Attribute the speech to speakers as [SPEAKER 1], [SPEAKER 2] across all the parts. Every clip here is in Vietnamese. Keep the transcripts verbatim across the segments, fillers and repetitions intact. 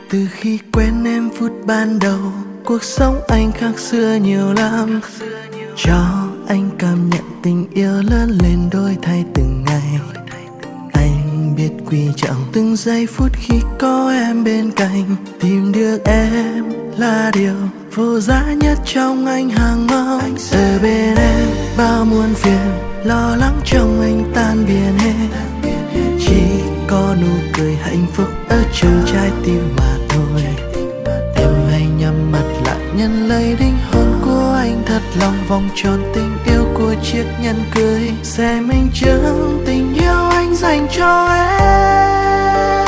[SPEAKER 1] Từ khi quen em phút ban đầu, cuộc sống anh khác xưa nhiều lắm. Cho anh cảm nhận tình yêu lớn lên đổi thay từng ngày. Anh biết quý trọng từng giây phút khi có em bên cạnh. Tìm được em là điều vô giá nhất trong anh hàng mong. Ở bên em bao muôn phiền, lo lắng trong anh tan biến hết. Chỉ có nụ cười hạnh phúc ở trong trái tim mà thôi. Em hãy nhắm mắt lại nhận lấy linh hồn của anh thật lòng. Vòng tròn tình yêu của chiếc nhẫn cưới sẽ minh chứng tình yêu anh dành cho em.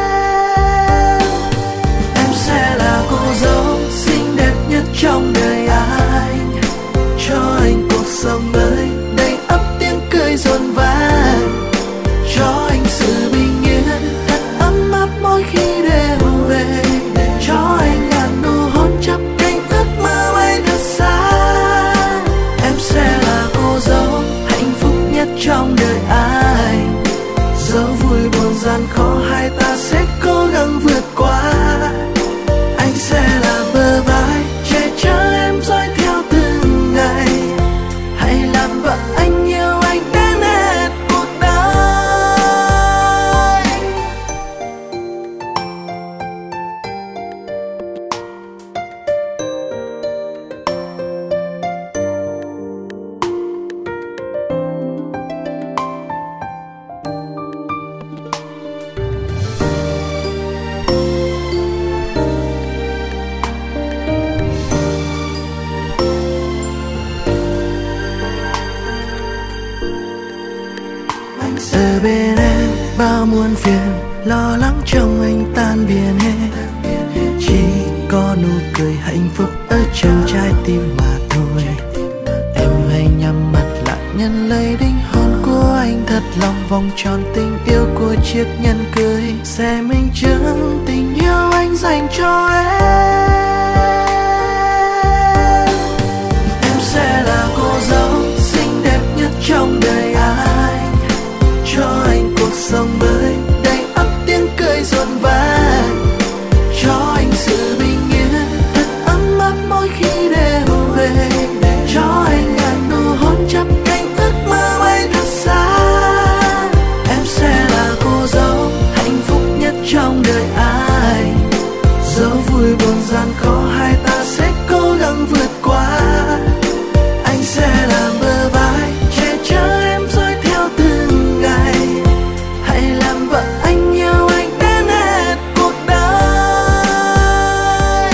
[SPEAKER 1] Em sẽ là cô dâu xinh đẹp nhất trong đời anh, cho anh cuộc sống mới đầy ắp tiếng cười rộn vang. Cho anh sự bình yên thật ấm áp mỗi khi đêm về. Cho anh ngàn nụ hôn chắp cánh ước mơ bay thật xa. Em sẽ là cô dâu hạnh phúc nhất trong đời anh. Dẫu vui buồn gian khó hai ta sẽ cố gắng vượt qua. Anh sẽ là bờ vai che chở em dõi theo từng ngày. Hãy làm vợ anh yêu anh đến hết cuộc đời. Ở bên em bao muôn phiền, lo lắng trong anh tan biến hết. Chỉ có nụ cười hạnh phúc ở trong trái tim mà thôi. Em hãy nhắm mắt lại nhận lấy linh hồn của anh thật lòng. Vòng tròn tình yêu của chiếc nhẫn cưới sẽ minh chứng tình yêu anh dành cho em. Em sẽ là cô dâu xinh đẹp nhất trong đời anh, cho anh cuộc sống mới đầy ắp tiếng cười rộn vang. Cho anh sự bình yên thật ấm áp mỗi khi đêm về. Cho anh ngàn nụ hôn chắp cánh ước mơ bay thật xa. Em sẽ là cô dâu hạnh phúc nhất trong đời anh. Dẫu vui buồn gian khó hai ta sẽ cố gắng vượt qua. Anh sẽ là bờ vai che chở em dõi theo từng ngày. Hãy làm vợ anh yêu anh đến hết cuộc đời.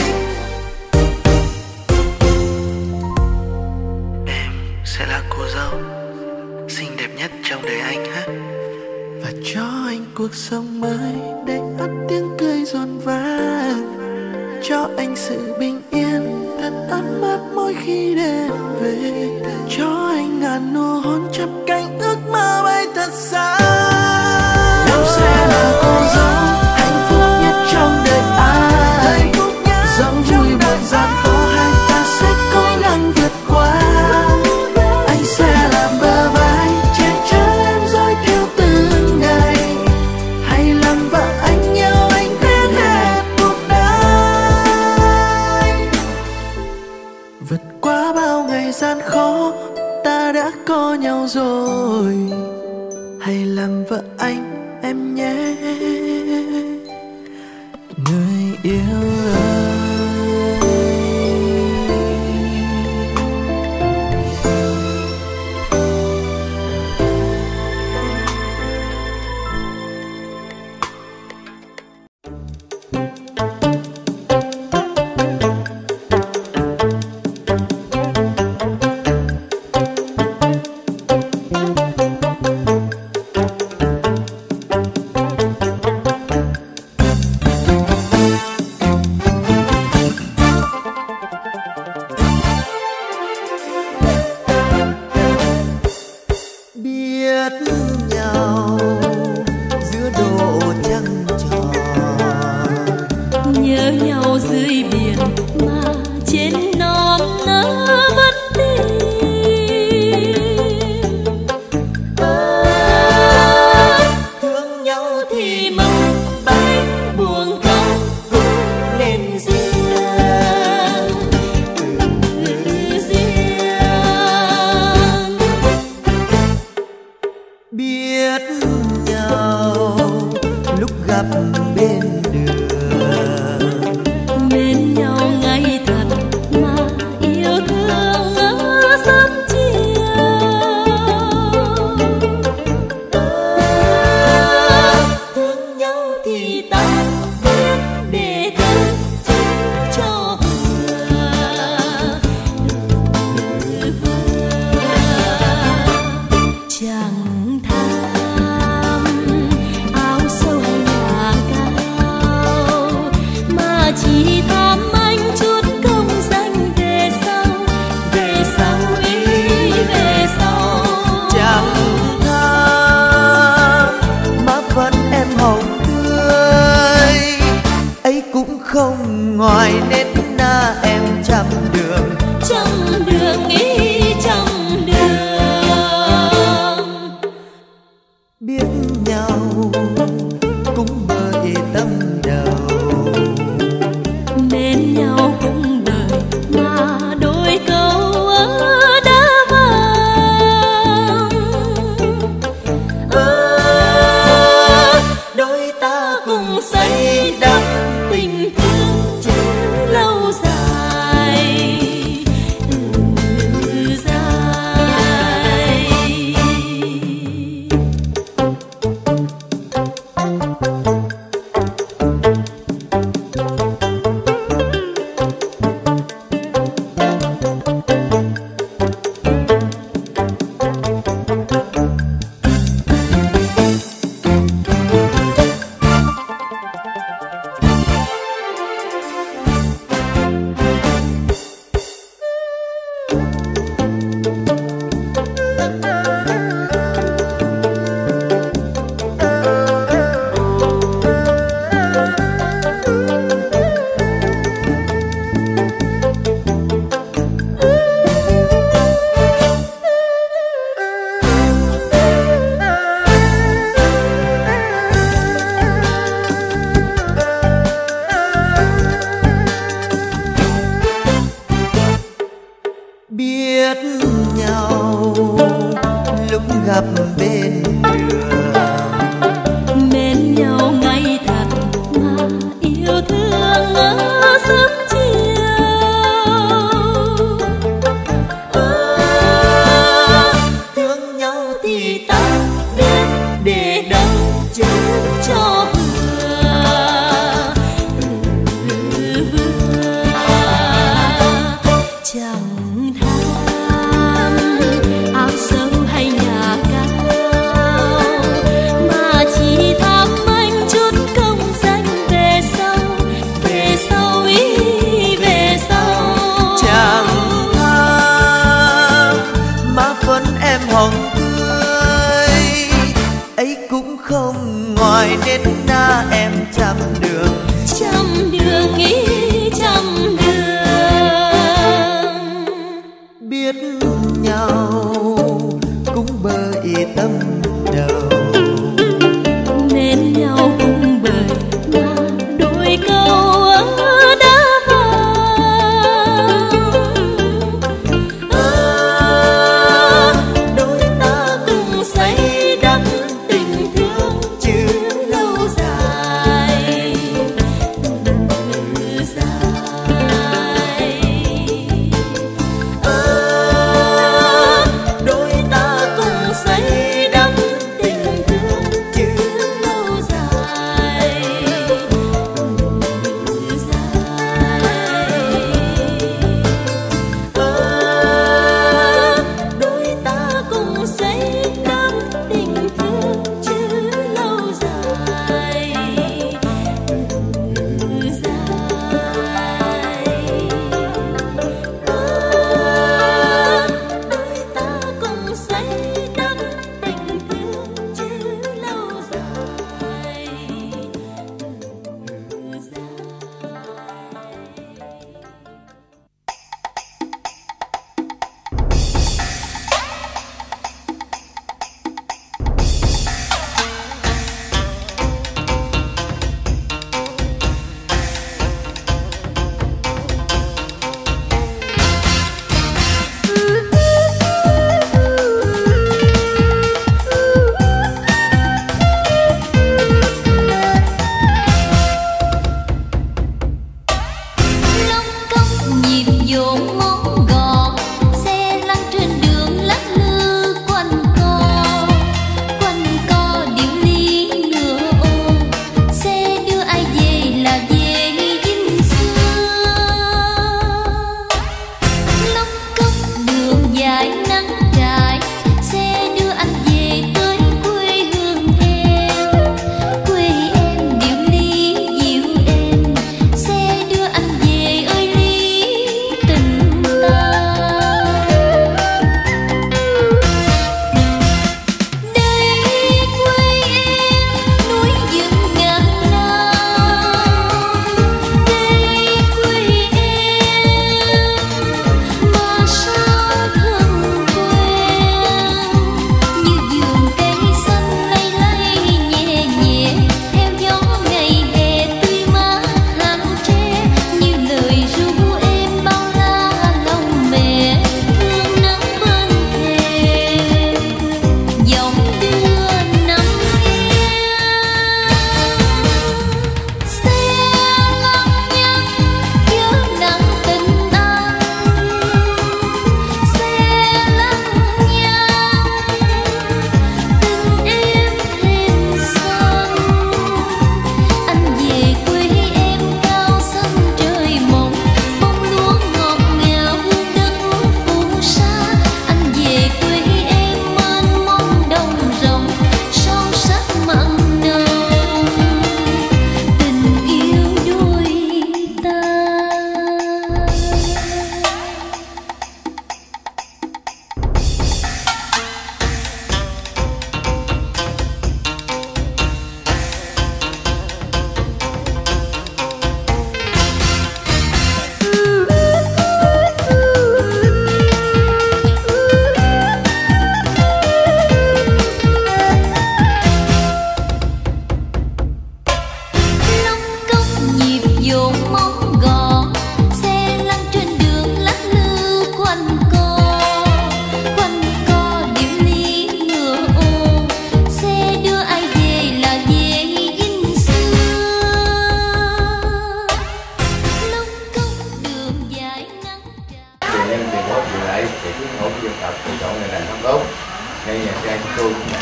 [SPEAKER 1] Em sẽ là cô dâu xinh đẹp nhất trong đời anh ha. Và cho anh cuộc sống mới đầy ắp tiếng cười rộn vang. Cho anh sự bình yên thật ấm áp mỗi khi đêm về. Cho anh ngàn nụ hôn chắp cánh ước mơ bay thật xa. Em sẽ là cô dâu hạnh phúc nhất trong đời anh. Dẫu vui buồn gian khó hai ta sẽ cố gắng vượt qua. Anh sẽ làm bờ vai che chở em dõi theo từng ngày. Hãy làm vợ anh yêu anh đến hết cuộc đời. Vượt qua bao ngày gian khó ta đã có nhau rồi. Hãy làm vợ anh em nhé, người yêu ơi.
[SPEAKER 2] Thương nhau thì mừng bay buồn không
[SPEAKER 1] biết nhau lúc gặp bên đường,
[SPEAKER 2] bên nhau ngày thật mà yêu thương ở sớm chiều. À, thương nhau thì ta biết để đâu chính cho vừa. Chẳng tham áo sâu hay nhà cao, mà chỉ tham anh chút công danh về sau, về sau ý về sau.
[SPEAKER 1] chẳng tha má vẫn em hồng tươi, ấy cũng không ngoài nét na em trăm đường,
[SPEAKER 2] Trăm đường ý trăm đường,
[SPEAKER 1] biết nhau cũng bởi tâm đầu,
[SPEAKER 2] bên nhau cũng đời mà đôi câu ở đá vàng. À, đôi ta cùng xây đắp tình thương chứ lâu dài, ừ, dài.
[SPEAKER 1] biết nhau lúc gặp bên đường,
[SPEAKER 2] Bên nhau ngày thật mà yêu thương ở sớm chiều. À, thương nhau thì ta biết để đâu chứ cho vừa. Ừ, vừa. Chẳng tham áo sâu hay nhà cao, mà chỉ tham anh chút công danh về sau, về sau ý về sau.
[SPEAKER 1] chẳng tha má vẫn em hồng tươi, ấy cũng không ngoài nét na em trăm đường,
[SPEAKER 2] Trăm đường ý trăm đường,
[SPEAKER 1] biết nhau cũng bởi tâm đầu,
[SPEAKER 2] bên nhau cũng bởi mà đôi câu ở đá vàng. À, đôi ta cùng xây đắp tình thương chứ lâu dài, ừ, dài. À, đôi ta cùng xây đắp tình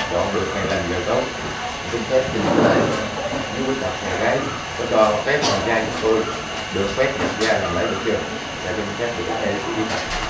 [SPEAKER 3] chọn được ngày lành giờ tốt, xin phép xin lễ với quý cặp nhà gái có cho phép nhà trai của tôi được phép nhập gia làm lễ được chưa? Dạ xin phép được các em đi.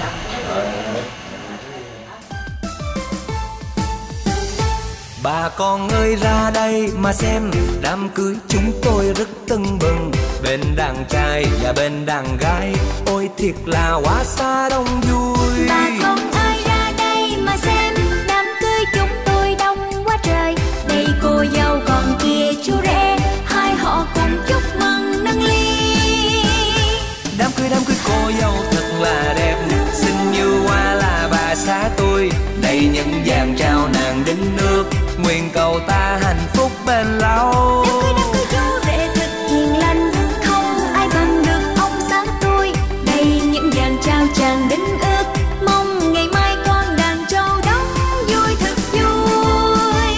[SPEAKER 4] Bà con ơi ra đây mà xem, đám cưới chúng tôi rất tưng bừng. Bên đàn trai và bên đàn gái, ôi thiệt là quá xa đông vui.
[SPEAKER 2] Bà con ơi ra đây mà xem, đám cưới chúng tôi đông quá trời. Đây cô dâu còn kia chú rể, hai họ cùng chúc mừng nâng ly.
[SPEAKER 4] Đám cưới đám cưới cô dâu thật là đẹp, xinh như hoa là bà xã tôi. Đây những vàng trao nàng đứng nước, nguyện cầu ta hạnh phúc bền lâu.
[SPEAKER 2] Đám cưới đám cưới chú rể thật hiền lành, không ai bằng được ông xã tôi. Đây những vàng trao chàng đính ước, mong ngày mai con đàn trâu đóng vui thật vui.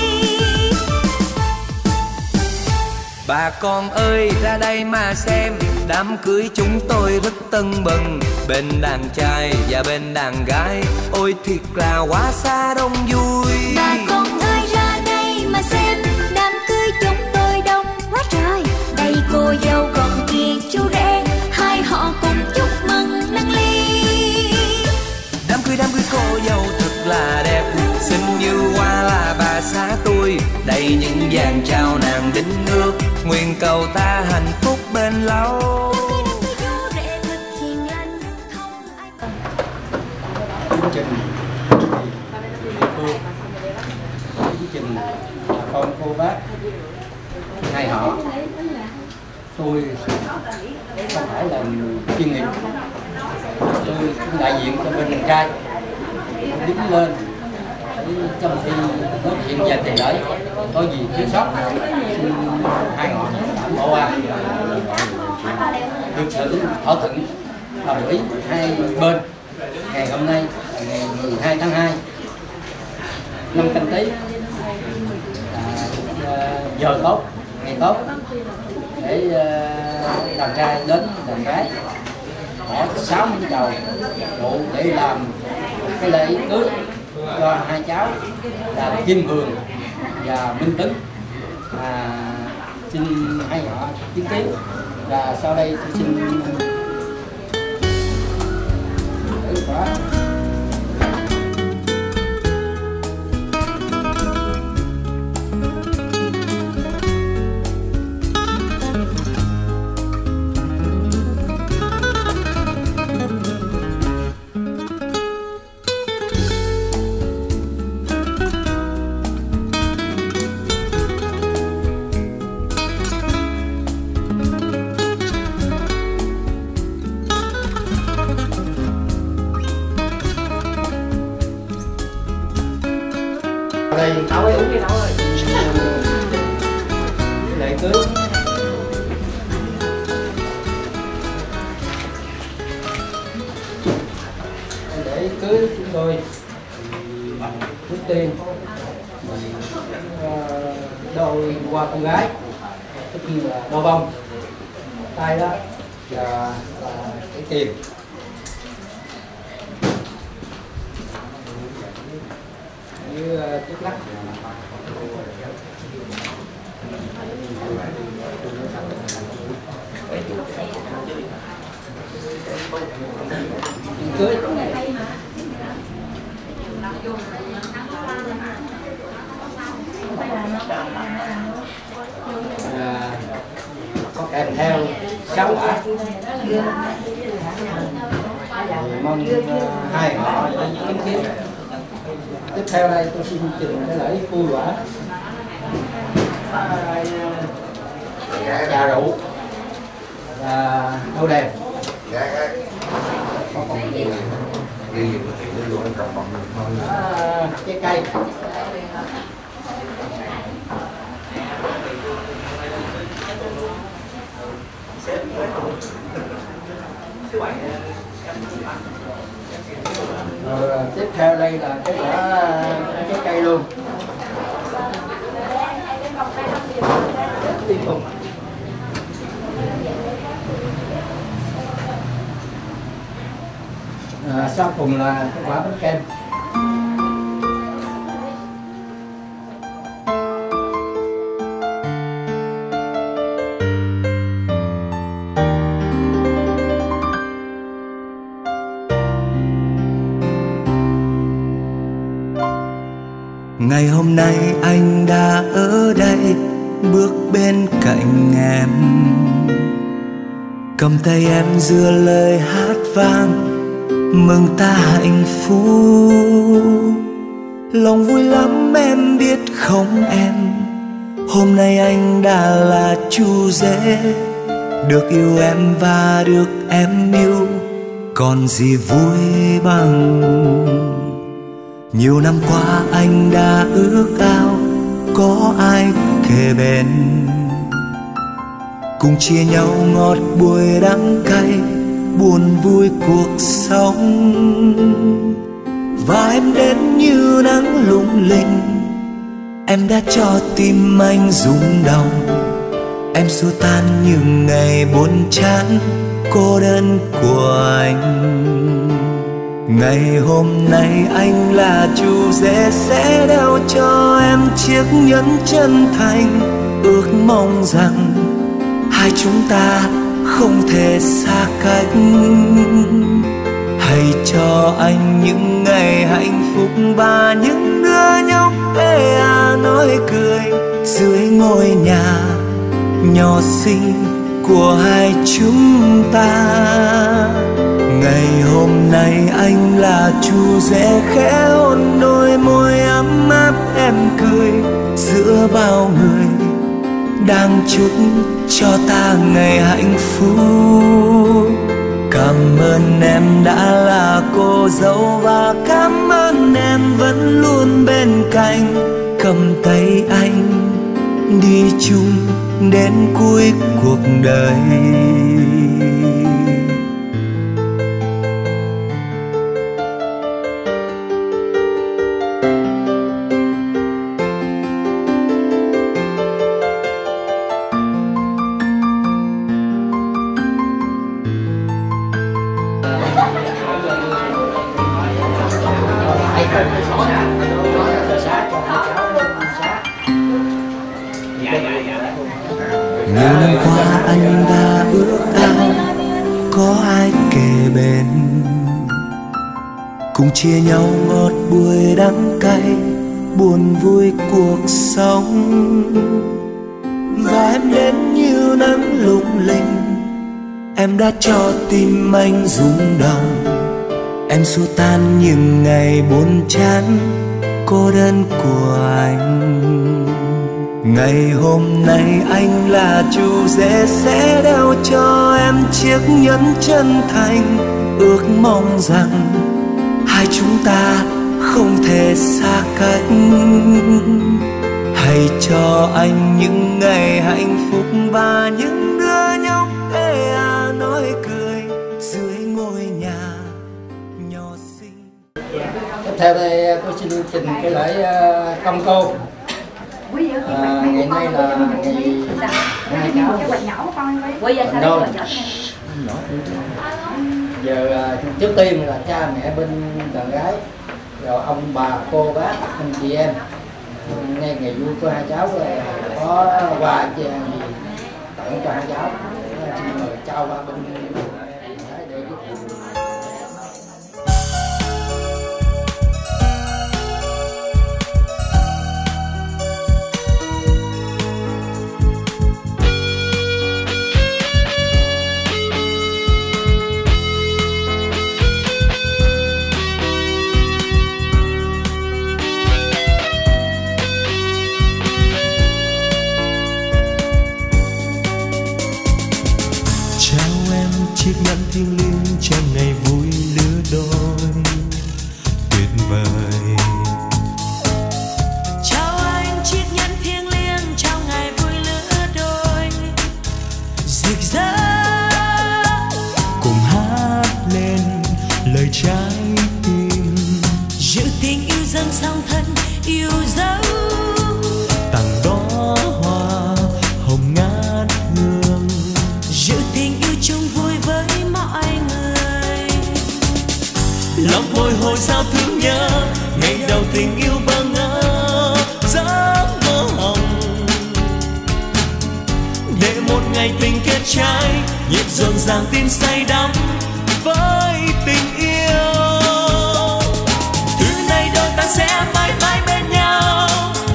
[SPEAKER 4] Bà con ơi ra đây mà xem, đám cưới chúng tôi rất tưng bừng. Bên đàn trai và bên đàn gái, ôi thiệt là quá xa đông vui.
[SPEAKER 2] Bà con ơi ra đây mà xem, đám cưới chúng tôi đông quá trời. Đây cô dâu còn kia chú rể, hai họ cùng chúc mừng nâng ly.
[SPEAKER 4] Đám cưới đám cưới cô dâu thật là đẹp, xinh như hoa là bà xã tôi. Đây những vàng trao nàng đính nước, nguyện cầu ta hạnh phúc bền lâu.
[SPEAKER 5] Chương trình địa phương, chương trình bà con cô bác hai họ, tôi không phải là chuyên nghiệp, tôi cũng đại diện cho bên đàn trai, tôi đứng lên trong khi nói chuyện về tiền lễ, có gì thiếu sót xin hai họ đảm bảo qua. Được sự thỏa thuận đồng ý hai bên ngày hôm nay là ngày mười hai tháng hai năm Canh Tý, là giờ tốt, ngày tốt để đàn trai đến đàn gái bỏ sáu miếng đầu rượu để làm cái lễ cưới cho hai cháu là Kim Vườn và Minh Tấn. À, xin hai họ chứng kiến và sau đây tôi xin thử khóa. Đây nấu ấy uống đi nấu ơi. Lễ cưới lễ cưới chúng tôi trước tiên đôi qua con gái, tất nhiên là đôi bông tay đó và cái tiền. Với chiếc lắc cưới à, có kèm theo sáu quả. Mong uh, hai họ chứng kiến. Tiếp theo đây tôi xin trình cái lễ khui quả, trà rượu và đậu đèn. Có còn gì à, trái cây. Rồi, tiếp theo đây là cái quả trái cây luôn. Tiếp tục à, sau cùng là cái quả bánh kem.
[SPEAKER 4] hôm nay anh đã ở đây, bước bên cạnh em, cầm tay em giữa lời hát vang mừng ta hạnh phúc. Lòng vui lắm em biết không em, hôm nay anh đã là chú rể, được yêu em và được em yêu, còn gì vui bằng. Nhiều năm qua anh đã ước ao có ai kề bên, cùng chia nhau ngọt bùi đắng cay, buồn vui cuộc sống. Và em đến như nắng lung linh, em đã cho tim anh rung động. Em xua tan những ngày buồn chán cô đơn của anh. Ngày hôm nay anh là chú rể sẽ đeo cho em chiếc nhẫn chân thành, ước mong rằng hai chúng ta không thể xa cách. Hãy cho anh những ngày hạnh phúc và những đứa nhóc ê à nói cười dưới ngôi nhà nhỏ xinh của hai chúng ta. Ngày hôm nay anh là chú rể khẽ hôn đôi môi ấm áp em cười giữa bao người đang chúc cho ta ngày hạnh phúc. Cảm ơn em đã là cô dâu và cảm ơn em vẫn luôn bên cạnh, cầm tay anh đi chung đến cuối cuộc đời. Nhiều năm qua anh đã ước ao có ai kề bên, cùng chia nhau ngọt bùi đắng cay, buồn vui cuộc sống. Và em đến như nắng lung linh, em đã cho tim anh rung động. Em xua tan những ngày buồn chán cô đơn của anh. Ngày hôm nay anh là chú rể sẽ đeo cho em chiếc nhẫn chân thành, ước mong rằng hai chúng ta không thể xa cách. Hãy cho anh những ngày hạnh phúc và những đứa nhóc ê à nói cười dưới ngôi nhà nhỏ xinh.
[SPEAKER 5] Tiếp theo đây tôi xin trình cái lễ công cô. À, ngày nay là ngày hai cháu đôi. Giờ trước tiên là cha mẹ bên đàn gái, rồi ông bà cô bác anh chị em, ngay ngày vui của hai cháu có quà gì tặng cho hai cháu, xin mời trao qua bên để
[SPEAKER 1] chiếc nhẫn thiêng liêng cho ngày vui lứa đôi tuyệt vời.
[SPEAKER 2] Chào anh chiếc nhẫn thiêng liêng trong ngày vui lứa đôi rực rỡ,
[SPEAKER 1] cùng hát lên lời trái tim,
[SPEAKER 2] giữ tình yêu dâng song thân yêu dấu,
[SPEAKER 1] tặng đó hoa hồng ngát hương,
[SPEAKER 2] giữ tình yêu chung vui với mọi người.
[SPEAKER 1] lòng bồi hồi sao thương nhớ ngày đầu tình yêu bơ ngỡ giấc mơ hồng, để một ngày tình kết trái nhịp rộn ràng tin say đắm với tình yêu. Từ nay đôi ta sẽ mãi mãi bên nhau,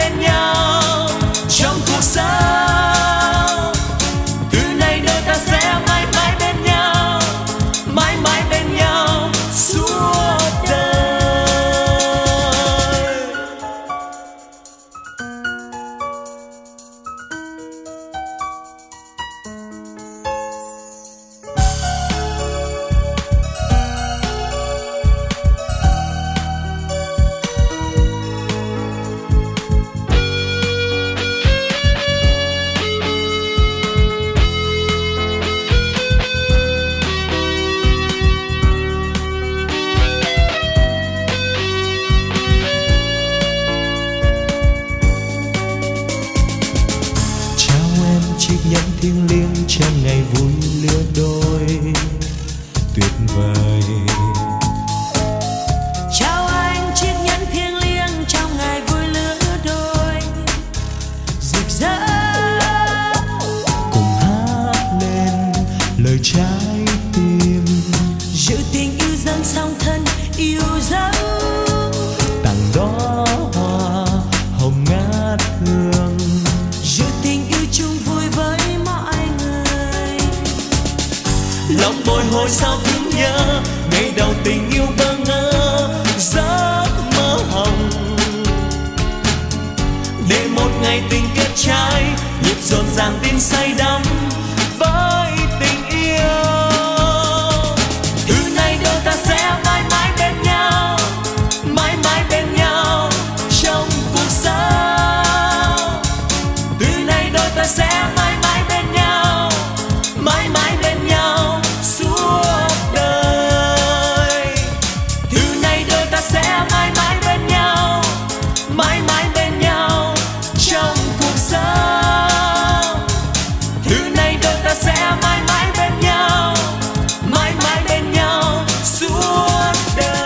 [SPEAKER 4] bên nhau trong cuộc sống. Từ nay đôi ta sẽ mãi mãi bên nhau, mãi mãi bên nhau suốt đời.
[SPEAKER 6] nhẫn thiêng liêng cho ngày vui lứa đôi tuyệt vời.
[SPEAKER 4] Chào anh chiếc nhẫn thiêng liêng trong ngày vui lứa đôi rực rỡ.
[SPEAKER 6] Cùng hát lên lời trái tim,
[SPEAKER 4] giữ tình yêu dâng song thân yêu dấu.
[SPEAKER 6] tặng đó hoa hồng ngát hương,
[SPEAKER 4] giữ tình yêu chung vui với mọi người. Lòng bồi hồi sao thương nhớ ngày đầu tình yêu bơ ngơ giấc mơ hồng, để một ngày tình kết trái nhịp rộn ràng tin say đắm với tình yêu. Từ nay đôi ta sẽ mãi mãi bên nhau, mãi mãi bên nhau trong cuộc sống. Từ nay đôi ta sẽ mãi mãi bên nhau, mãi mãi bên nhau suốt đời. Từ nay đôi ta sẽ mãi mãi bên nhau, mãi mãi bên nhau trong cuộc sống. Từ nay đôi ta sẽ mãi mãi bên nhau, mãi mãi bên nhau suốt đời.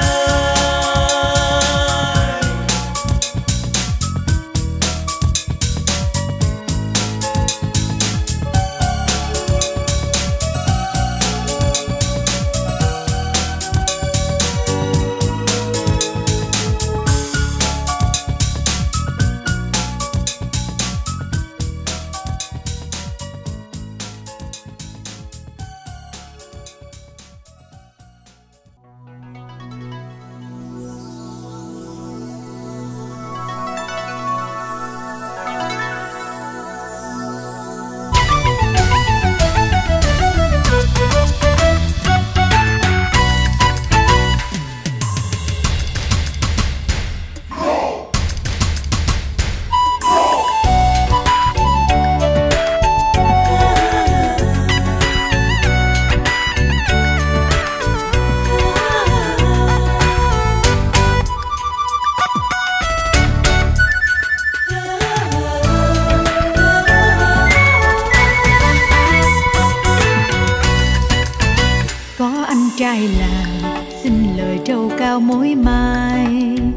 [SPEAKER 2] Có anh trai làng xin lời trầu cao mối mai,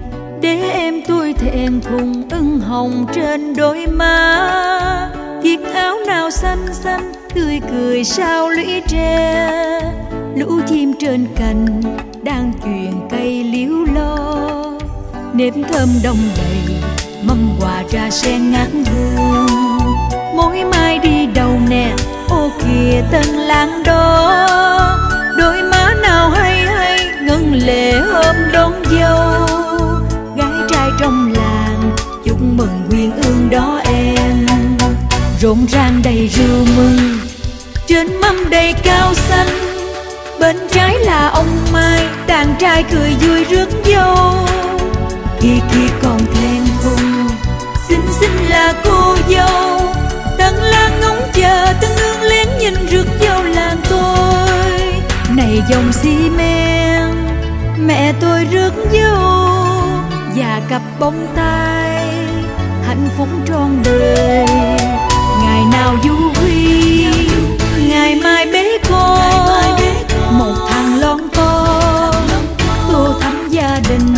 [SPEAKER 2] để em tôi thẹn thùng ửng hồng trên đôi má. Chiếc áo nào xanh xanh tươi cười sao lũy tre, lũ chim trên cành đang chuyền cây liễu lo. Nếp thơm đông đầy mâm quà trà sen ngát hương, mối mai đi đầu nè ô kìa tân lang đó. Đôi má nào hay hay ngân lệ hôm đón dâu, gái trai trong làng chúc mừng quyên ương đó em. Rộn ràng đầy rượu mừng trên mâm đầy cao xanh, bên trái là ông Mai đàn trai cười vui rước dâu. Kia kia còn thèm thùng xinh xinh là cô dâu, tân lang ngóng chờ tân hương lén nhìn rước dâu làng tôi. Này dòng xi men mẹ tôi rước dâu, và cặp bông tai hạnh phúc trọn đời. Ngày nào du huy ngày mai bế con, một thằng lon to tô thắm gia đình.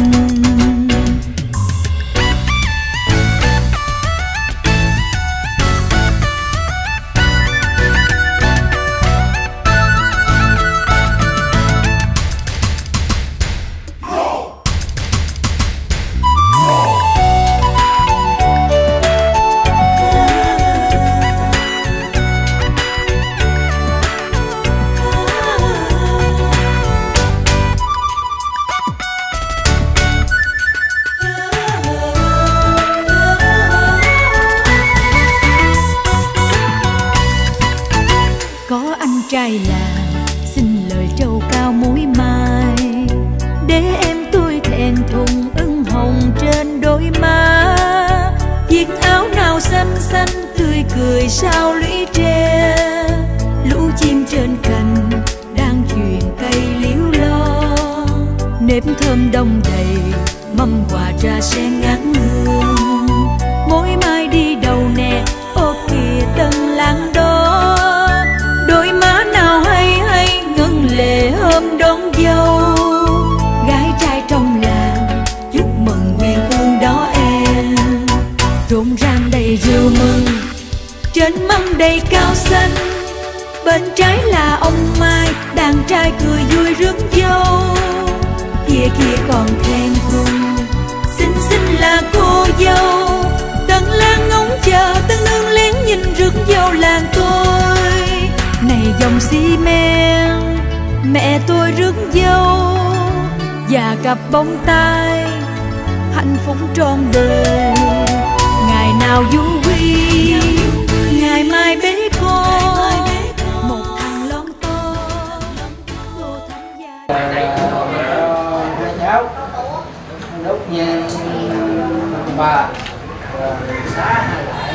[SPEAKER 2] xanh tươi cười sao lũy tre, lũ chim trên cành đang chuyện cây liễu lo, nếp thơm đông đầy mâm quà trà sen ngát hương. Mỗi mai đi đầu nè, ô kìa tân lang đó, đôi má nào hay hay ngân lệ hôm đón dâu. Gái trai trong làng chúc mừng nguyện ương đó em, rộn ràng đầy rượu mừng trên mâm đầy cao xanh. Bên trái là ông Mai, đàn trai cười vui rước dâu. Kia kia còn khen cùng, xinh xinh là cô dâu. Tân lang ngóng chờ, tân nương lén nhìn rước dâu làng tôi. Này dòng xi men, mẹ tôi rước dâu, và cặp bông tai hạnh phúc trọn đời. Ngày nào du quy, ngày mai bế con, một thằng lon to vô thăm gia đình.
[SPEAKER 5] Hai cháu đốt nhang bà xá lại.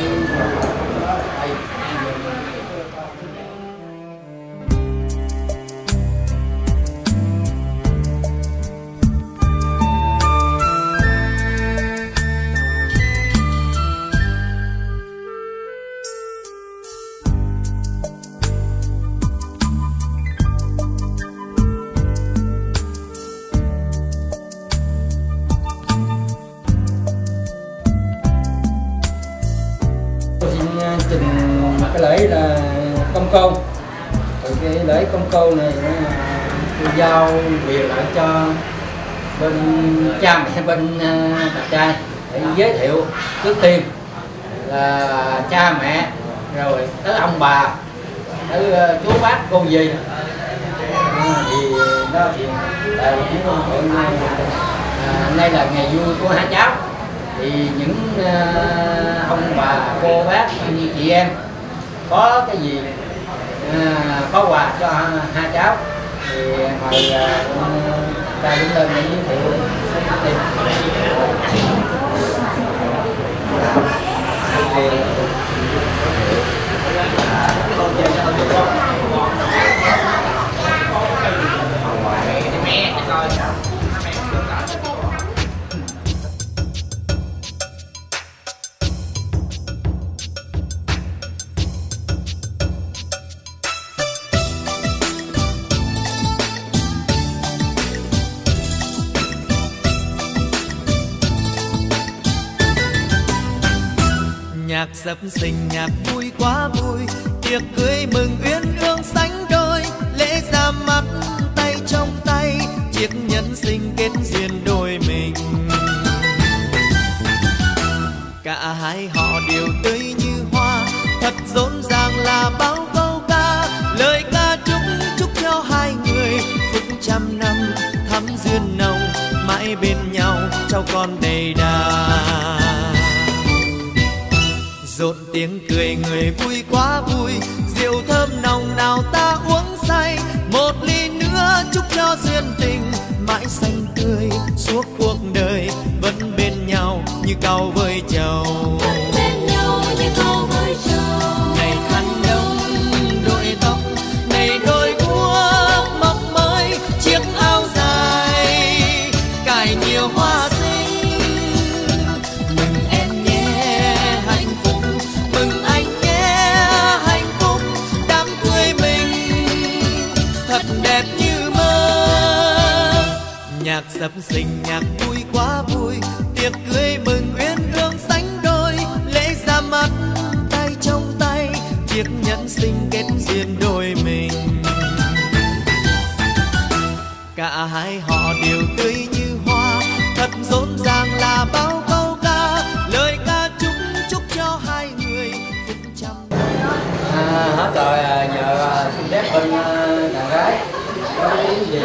[SPEAKER 5] Cái lễ là công câu, rồi cái lễ công câu này tôi giao quyền lại cho bên cha mẹ bên bạn trai để giới thiệu. Trước tiên là cha mẹ, rồi tới ông bà, tới chú bác cô dì, thì đó thì tại những à, nay là ngày vui của hai cháu, thì những uh, ông bà cô bác anh chị em có cái gì à, có quà cho hai cháu thì mời ta đứng lên để giới thiệu.
[SPEAKER 6] Nhạc sập sình nhạc vui quá vui, tiệc cưới mừng uyên ương sánh đôi, lễ ra mắt tay trong tay, chiếc nhẫn sinh kết duyên đôi mình. Cả hai họ đều tươi như hoa, thật rộn ràng là bao câu ca, lời ca chúc chúc cho hai người phúc trăm năm thắm duyên nồng, mãi bên nhau cháu con đầy đà. Rộn tiếng cười người vui quá vui, rượu thơm nồng nào ta uống say, một ly nữa chúc cho duyên tình mãi xanh tươi suốt cuộc đời, vẫn bên nhau như cau với trầu. Này khăn đông đội tóc, này đôi guốc mọc mới, chiếc áo dài cài nhiều hoa xinh. Mừng em nhé hạnh phúc, mừng anh nhé hạnh phúc, đám cưới mình thật đẹp như mơ. Nhạc sập sình nhạc vui quá vui, tiệc cưới mừng uyên ương sánh đôi, lễ ra mắt tay trong tay, chiếc nhẫn sinh kết duyên đôi mình. Cả hai họ đều tươi như hoa, thật rộn ràng là bao câu ca, lời ca chúc chúc cho hai người phúc trăm.
[SPEAKER 5] À, hết rồi, nhờ xin phép bên đàn gái có ý gì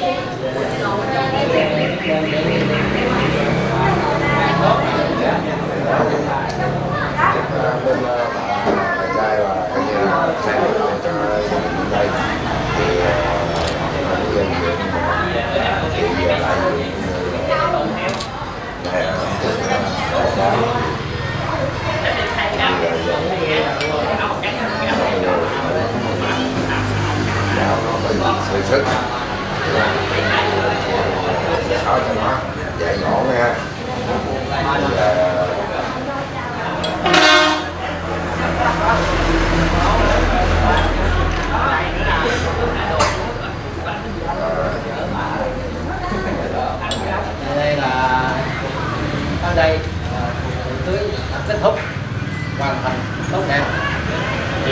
[SPEAKER 3] bên bạn trai và cái sai lệch cho đây thì dân thì về lại sức sao cho nó dạy dỗ nha.
[SPEAKER 5] Đây là ở đây tưới kết thúc hoàn thành tốt đẹp thì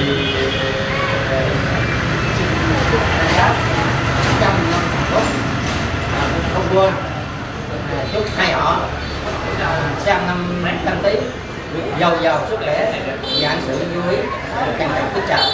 [SPEAKER 5] trăm không quên chúc hai họ sang năm canh tí giàu giàu sức khỏe và hạnh sự vui càng càng phức chào.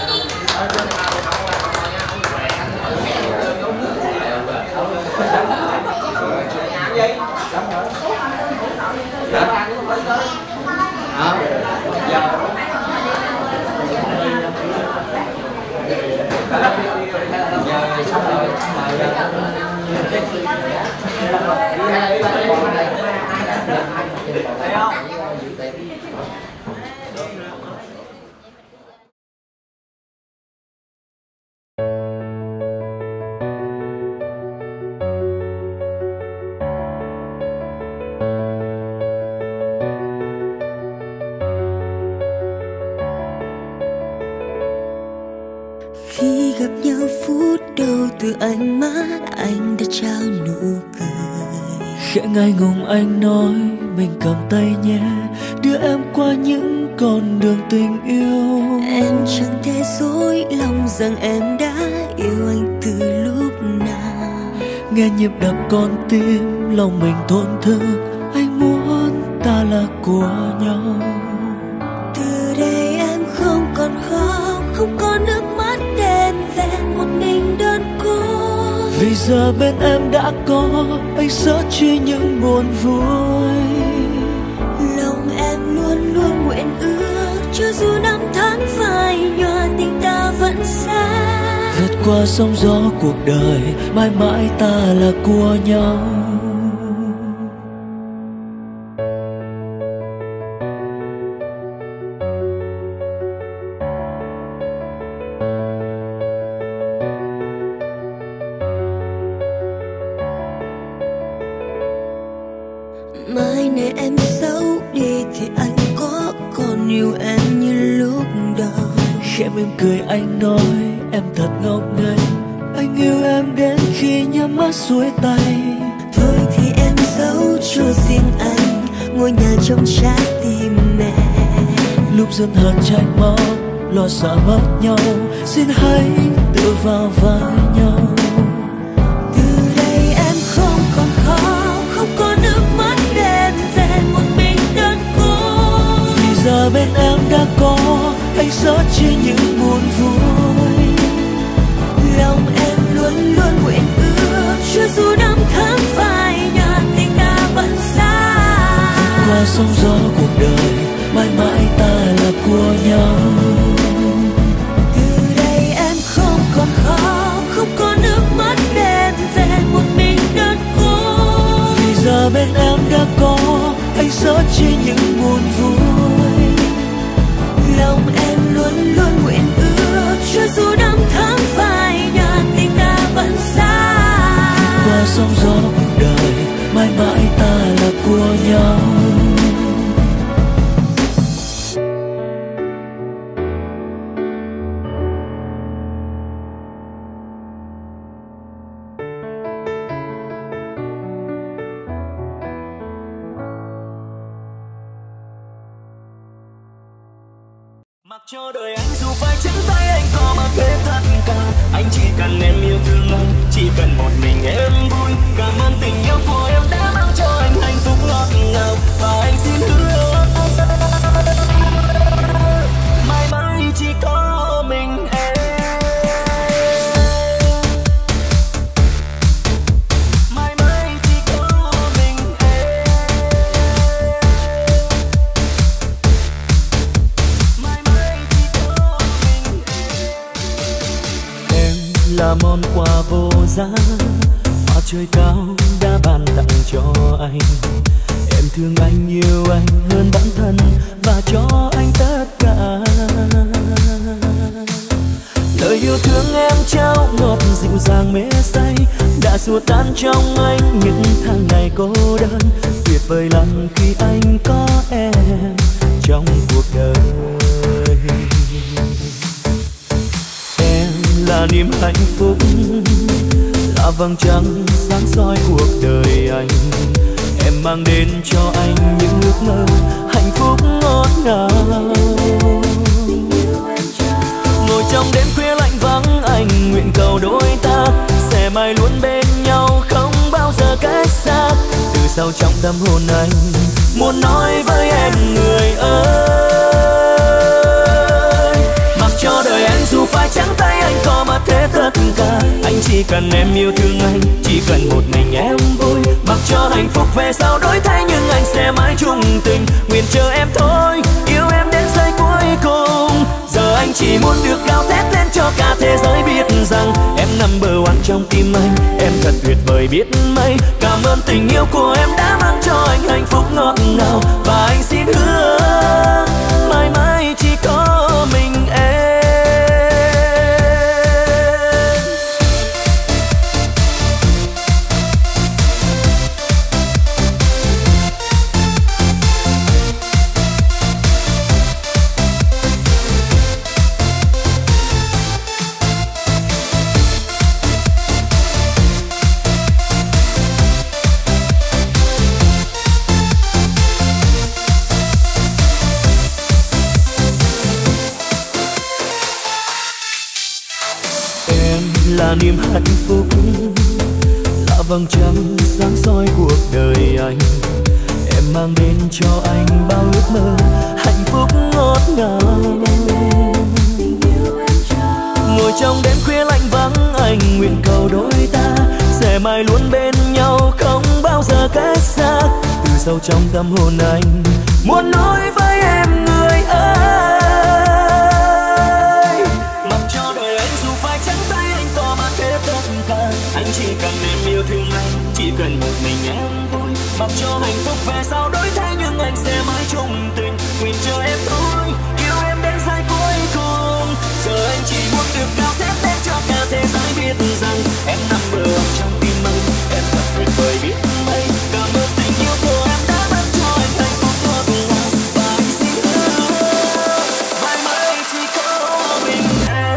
[SPEAKER 2] Khi gặp nhau phút đầu từ ánh mắt anh đã trao nụ cười.
[SPEAKER 1] Khẽ ngại ngùng anh nói mình cầm tay nhé, đưa em qua những con đường tình yêu.
[SPEAKER 2] Em chẳng thể dối lòng rằng em đã yêu anh từ lúc nào.
[SPEAKER 1] Nghe nhịp đập con tim lòng mình thổn thức, anh muốn ta là của nhau.
[SPEAKER 2] Từ đây em không còn khóc, không có nước mắt đen vẹn một mình đơn côi.
[SPEAKER 1] Vì giờ bên em đã có anh sớt chia những buồn vui.
[SPEAKER 2] Lòng em luôn luôn nguyện ước, cho dù năm tháng phai nhòa tình ta vẫn xa.
[SPEAKER 1] Vượt qua sóng gió cuộc đời, mãi mãi ta là của nhau.
[SPEAKER 2] Mai này em xấu đi thì anh có còn yêu em như lúc đầu.
[SPEAKER 1] Khẽ mỉm cười anh nói em thật ngốc nghếch, anh yêu em đến khi nhắm mắt xuôi tay.
[SPEAKER 2] Thôi thì em giấu cho riêng anh ngôi nhà trong trái tim mẹ.
[SPEAKER 1] Lúc dần hờn tranh máu, lo sợ mất nhau, xin hãy tự vào vai nhau.
[SPEAKER 2] Từ đây em không còn khóc, không có nước mắt đen vẹn một mình đơn côi.
[SPEAKER 1] Vì giờ bên em đã có anh sớt chia những buồn vui.
[SPEAKER 2] Lòng em luôn luôn nguyện ước, cho dù năm tháng phai nhòa tình ta vẫn xa.
[SPEAKER 1] Vượt qua sóng gió cuộc đời, mãi mãi ta là của nhau.
[SPEAKER 2] Từ đây em không còn khóc, không có nước mắt đen vẹn một mình đơn côi.
[SPEAKER 1] Vì giờ bên em đã có anh sớt chia những buồn vui.
[SPEAKER 2] Lòng em luôn luôn nguyện ước, cho dù năm tháng phai nhòa tình ta vẫn xa.
[SPEAKER 1] Vượt qua sóng gió cuộc đời, mãi mãi ta là của nhau.
[SPEAKER 4] Mặc cho đời anh dù phải chân tay anh có mà thế tất cả. Anh chỉ cần em yêu thương anh, chỉ cần một mình em vui. Cảm ơn tình yêu của em đã mang cho anh hạnh phúc ngọt ngào. Và anh xin hứa mãi mãi chỉ có mình em. Mãi mãi chỉ có mình em. Mãi mãi chỉ có mình em.
[SPEAKER 1] Em là món quà vô giá, hoa trời cao đã ban tặng cho anh. Em thương anh, yêu anh hơn bản thân và cho anh tất cả. Lời yêu thương em trao ngọt dịu dàng mến xua tan trong anh những tháng ngày cô đơn. Tuyệt vời lắm khi anh có em trong cuộc đời. Em là niềm hạnh phúc, là vầng trăng sáng soi cuộc đời anh. Em mang đến cho anh những ước mơ hạnh phúc ngọt ngào. Ngồi trong đêm khuya lạnh vắng, anh nguyện cầu đôi ta sẽ mãi luôn bên nhau, không bao giờ cách xa. Từ sâu trong tâm hồn anh muốn nói với em người ơi, mặc cho đời anh dù phải trắng tay, anh có mất thế tất cả. Anh chỉ cần em yêu thương anh, chỉ cần một mình em vui. Mặc cho hạnh phúc về sau đổi thay, nhưng anh sẽ mãi chung tình. Nguyện chờ em thôi, yêu em đến giây cuối cùng. Giờ anh chỉ muốn được cao thét lên cho cả thế giới biết rằng em number one trong tim anh. Em thật tuyệt vời biết mấy. Cảm ơn tình yêu của em đã mang cho anh hạnh phúc ngọt ngào. Và anh xin hứa mãi mãi chỉ có mình em. Là niềm hạnh phúc, là vầng trăng sáng soi cuộc đời anh. Em mang đến cho anh bao ước mơ hạnh phúc ngọt ngào. Ngồi trong đêm khuya lạnh vắng, anh nguyện cầu đôi ta sẽ mãi luôn bên nhau, không bao giờ cách xa. Từ sâu trong tâm hồn anh muốn nói với em người ơi, mặc cho đời anh dù phải trắng tay, anh có mang hết tất cả. Anh chỉ cần em yêu thương anh, chỉ cần một mình em vui. Mặc cho hạnh phúc về sau đổi thay, nhưng anh sẽ mãi chung tình. Nguyện chờ em thôi, yêu em đến giây cuối cùng. Giờ anh chỉ muốn được cao thét lên cho cả thế giới biết rằng em number one trong tim anh. Em thật tuyệt vời biết mấy. Cảm ơn tình yêu của em đã mang cho anh hạnh phúc ngọt ngào. Và anh xin hứa mãi mãi chỉ có mình em.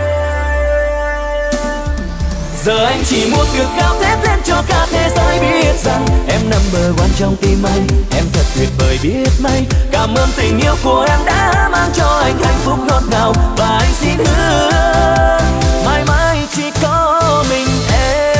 [SPEAKER 1] Giờ anh chỉ muốn được cao thét lên cho cả thế giới biết rằng em number one trong tim anh. Em thật tuyệt vời biết mấy. Cảm ơn tình yêu của em đã mang cho anh hạnh phúc ngọt ngào. Và anh xin hứa mãi mãi chỉ có mình em.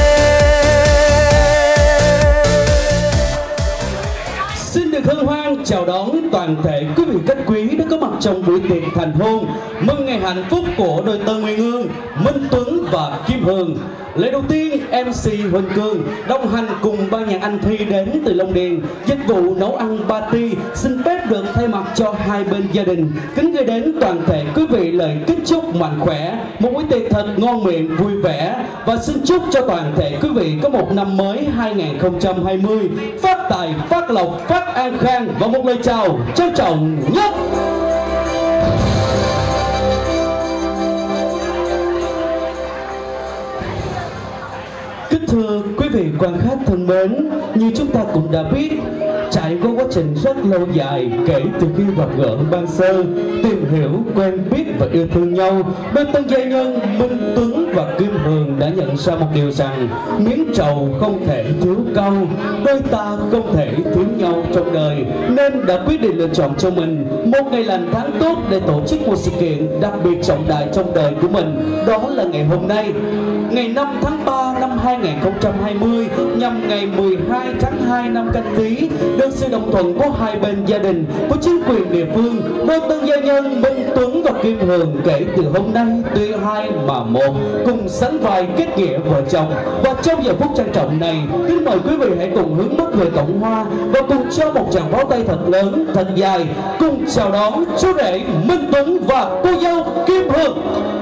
[SPEAKER 7] Xin được hân hoan chào đón toàn thể quý vị khách quý đã có mặt trong buổi tiệc thành hôn mừng ngày hạnh phúc của đôi tân nguyên ương Minh Tuấn và Kim Hường. Lời đầu tiên, em xê Huỳnh Cường đồng hành cùng ban nhạc anh Thi đến từ Long Điền, dịch vụ nấu ăn party, xin phép được thay mặt cho hai bên gia đình kính gửi đến toàn thể quý vị lời kính chúc mạnh khỏe, một buổi tiệc thật ngon miệng vui vẻ, và xin chúc cho toàn thể quý vị có một năm mới hai nghìn không trăm hai mươi phát tài, phát lộc, phát an khang, và một lời chào trân trọng nhất. Kính thưa quý vị quan khách thân mến, như chúng ta cũng đã biết, trải qua quá trình rất lâu dài kể từ khi gặp gỡ ban sơ, tìm hiểu, quen biết và yêu thương nhau, đôi tân gia nhân Minh Tuấn và Kim Hường đã nhận ra một điều rằng miếng trầu không thể thiếu câu, đôi ta không thể thiếu nhau trong đời, nên đã quyết định lựa chọn cho mình một ngày lành tháng tốt để tổ chức một sự kiện đặc biệt trọng đại trong đời của mình. Đó là ngày hôm nay, ngày năm tháng ba năm hai nghìn không trăm hai mươi, nhằm ngày mười hai tháng hai năm Canh Tý, được sự đồng thuận của hai bên gia đình, của chính quyền địa phương, đôi tân gia nhân Minh Tuấn và Kim Hường kể từ hôm nay tuy hai mà một, cùng sánh vai kết nghĩa vợ chồng. Và trong giờ phút trang trọng này, kính mời quý vị hãy cùng hướng mắt về cổng hoa và cùng cho một tràng pháo tay thật lớn, thật dài, cùng chào đón chú rể Minh Tuấn và cô dâu Kim Hường.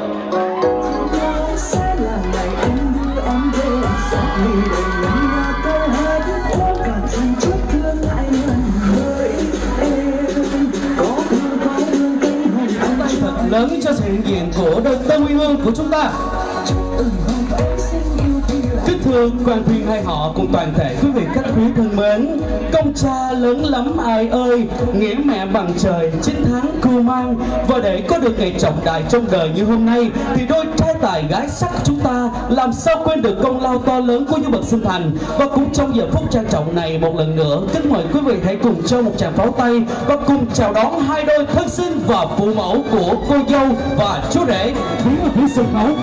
[SPEAKER 7] Lớn cho sự hiện diện của đôi tân nguyên ương của chúng ta. Kính thưa quan viên hai họ cùng toàn thể quý vị khách quý thân mến, công cha lớn lắm ai ơi, nghĩa mẹ bằng trời, chiến thắng cưu mang. Và để có được ngày trọng đại trong đời như hôm nay, thì đôi trai tài gái sắc chúng ta làm sao quên được công lao to lớn của những bậc sinh thành. Và cũng trong giờ phút trang trọng này, một lần nữa kính mời quý vị hãy cùng cho một tràng pháo tay và cùng chào đón hai đôi thân sinh và phụ mẫu của cô dâu và chú rể đứng ở phía sân khấu.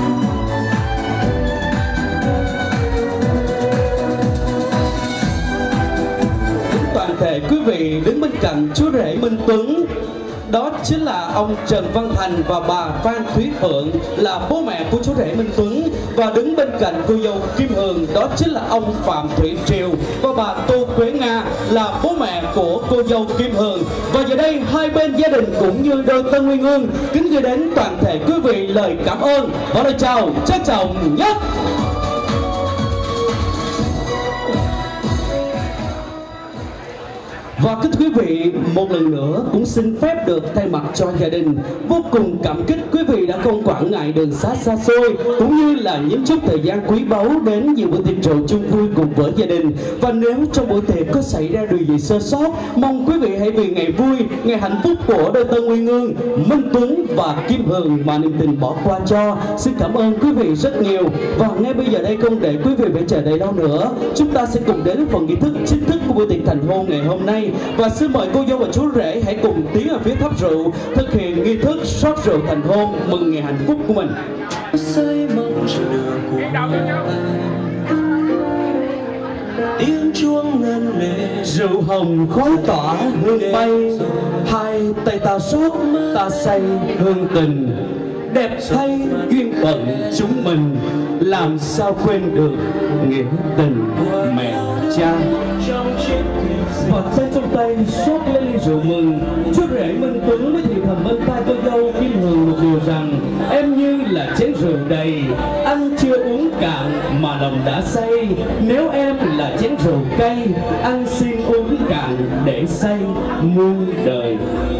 [SPEAKER 7] Toàn thể quý vị đứng bên cạnh chú rể Minh Tuấn, đó chính là ông Trần Văn Thành và bà Phan Thúy Phượng là bố mẹ của chú rể Minh Tuấn. Và đứng bên cạnh cô dâu Kim Hường, đó chính là ông Phạm Thủy Triều và bà Tô Quế Nga là bố mẹ của cô dâu Kim Hường. Và giờ đây hai bên gia đình cũng như đôi tân nguyên hương kính gửi đến toàn thể quý vị lời cảm ơn và lời chào trân trọng nhất. Và kính quý vị, một lần nữa cũng xin phép được thay mặt cho gia đình vô cùng cảm kích quý vị đã không quản ngại đường xa xa xôi cũng như là những chút thời gian quý báu đến nhiều bữa tiệc rượu chung vui cùng với gia đình. Và nếu trong buổi tiệc có xảy ra điều gì sơ sót, mong quý vị hãy vì ngày vui, ngày hạnh phúc của đôi tân nguyên hương Minh Tuấn và Kim Hường mà niềm tình bỏ qua cho. Xin cảm ơn quý vị rất nhiều. Và ngay bây giờ đây không để quý vị phải chờ đợi đâu nữa, chúng ta sẽ cùng đến phần nghi thức chính thức của buổi tiệc thành hôn ngày hôm nay. Và xin mời cô dâu và chú rể hãy cùng tiến ở phía tháp rượu thực hiện nghi thức rót rượu thành hôn mừng ngày hạnh phúc của mình.
[SPEAKER 1] Tiếng chuông ngân lệ,
[SPEAKER 7] rượu hồng khói tỏa hương bay, hai tay ta rót ta say hương tình. Đẹp thay duyên phận chúng mình, làm sao quên được nghĩa tình mẹ cha. Và tay trong tay xót lên ly rượu mừng, chú rể Minh Tuấn mới thì thầm bên tai cô dâu Kim Hường một điều rằng: em như là chén rượu đầy, anh chưa uống cạn mà lòng đã say. Nếu em là chén rượu cay, anh xin uống cạn để say muôn đời.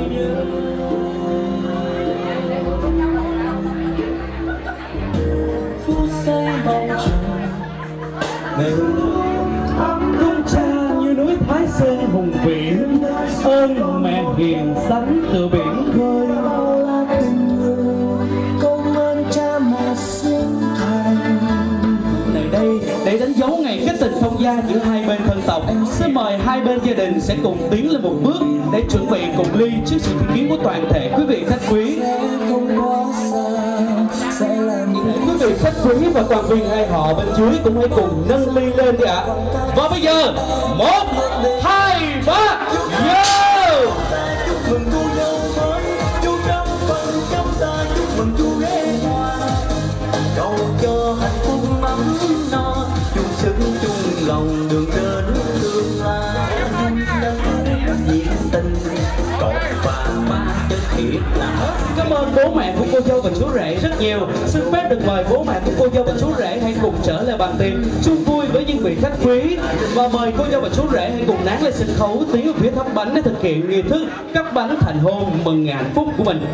[SPEAKER 1] phút giây mong chờ ngày
[SPEAKER 7] Công cha như núi Thái Sơn hùng vĩ, ơn mẹ hiền sánh từ biển khơi.
[SPEAKER 1] là tình người, công ơn cha mẹ sinh thành.
[SPEAKER 7] Tại đây để đánh dấu ngày kết tình thông gia giữa hai bên thân tộc, xin mời hai bên gia đình sẽ cùng tiến lên một bước để chuẩn bị cùng ly trước sự chứng kiến của toàn thể quý vị khách quý.
[SPEAKER 1] Không quá xa sẽ là những
[SPEAKER 7] Quý vị khách quý và toàn viên hai họ bên dưới cũng hãy cùng nâng ly lên đi ạ. Và bây giờ một, hai, ba, vô!
[SPEAKER 1] chúc mừng cô dâu mới, chú trăm phần trăm ta chúc mừng chú rể hoa, cầu cho hạnh phúc ấm no, chung sức chung lòng đường đến tương lai. Nhiệt tình cột và ba chân thiệt là.
[SPEAKER 7] Cảm ơn bố mẹ của cô dâu và chú rể rất nhiều. Xin phép được mời bố mẹ của cô dâu và chú rể hãy cùng trở lại bàn tiệc chung vui với những vị khách quý. Và mời cô dâu và chú rể hãy cùng nán lên sân khấu tiến về phía tháp bánh để thực hiện nghi thức cắt bánh thành hôn mừng ngày hạnh phúc của mình.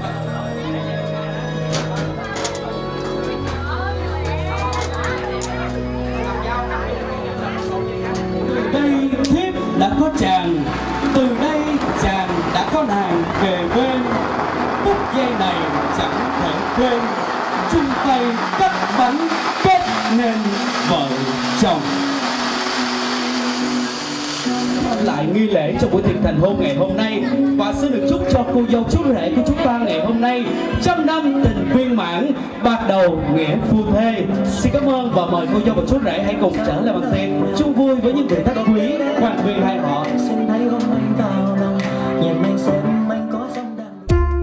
[SPEAKER 7] Đây thiếp đã có chàng, từ đây chàng đã có nàng kề bên. Phút giây này chẳng thể quên, chung tay cắt bánh kết nên vợ chồng. Lại nghi lễ trong buổi tiệc thành hôn ngày hôm nay, và xin được chúc cho cô dâu chú rể của chúng ta ngày hôm nay trăm năm tình viên mãn, bạc đầu nghĩa phu thê. Xin cảm ơn và mời cô dâu và chú rể hãy cùng trở lại bàn tiệc chung vui với những vị khách quý hoàn viên hai họ.
[SPEAKER 1] Xin thấy không anh vào lòng, nhìn anh xem anh có dòng đàn.